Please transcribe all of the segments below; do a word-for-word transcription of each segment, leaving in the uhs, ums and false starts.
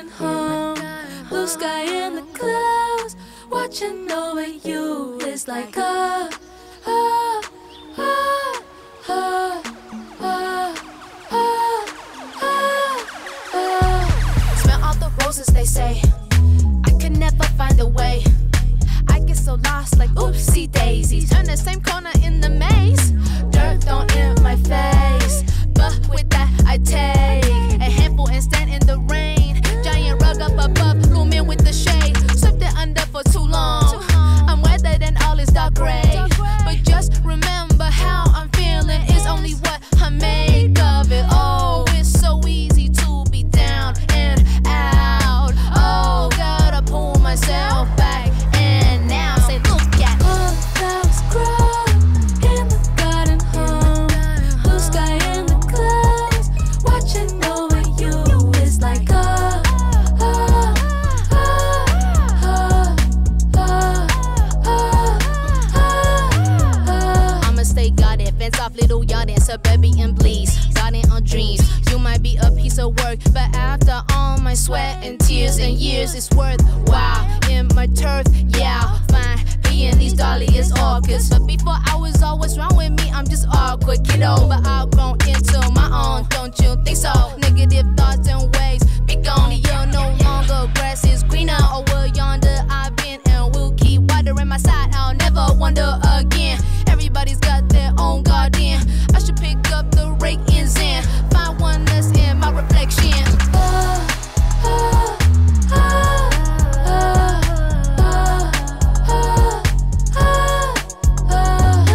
garden home. Blue sky and the clouds, watching over you is like ah, ah, ah, ah, ah, ah, ah, ah. Smell all the roses, they say. I could never find a way. I get so lost like oopsie daisies. Turn the same corner in the maze. Dirt thrown in my face, but with that I take a handful and stand in the rain. Giant rug up above, blooming with the shade. Swept it under for too long. I'm wetter than all is dark gray. But just remember how I'm feeling is only what I make of it. Oh, it's so easy to be down and out. Oh, gotta pull myself back. And now say, look at all the flowers grow in the garden home. Blue sky and the clouds, watching over you is like ah, ah, ah, ah, ah, ah, ah, ah. I'ma stay guarded, fence off little yard and suburban bleeds. Garden on dreams, you might be a piece of work, but after all my sweat and tears and years, it's worthwhile. In my turf, yeah, fine. Being these dahlias orchids, but before I was all what's wrong with me, I'm just awkward, kiddo. But I'll grow into my own, don't you think so? Negative thoughts and ways, be gone. You're no longer grass is greener. Over yonder I've been and will keep watering my side. I'll never wonder again. Everybody's got their own garden. I should pick up the rake and zen, find one that's in my reflection. Ah, ah, ah, ah, ah, ah, ah, ah,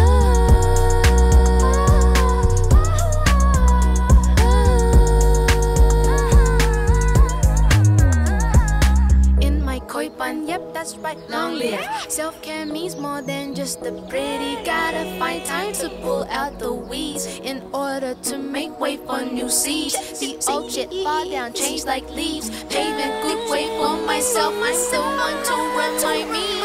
ah. In my koi pan, yep, that's right, long live. Self-care means more than just the pretty. Gotta find time to pull out the weeds in order to make way for new seeds. The old shit fall down, change like leaves. Paving good way for myself. I still want to remind me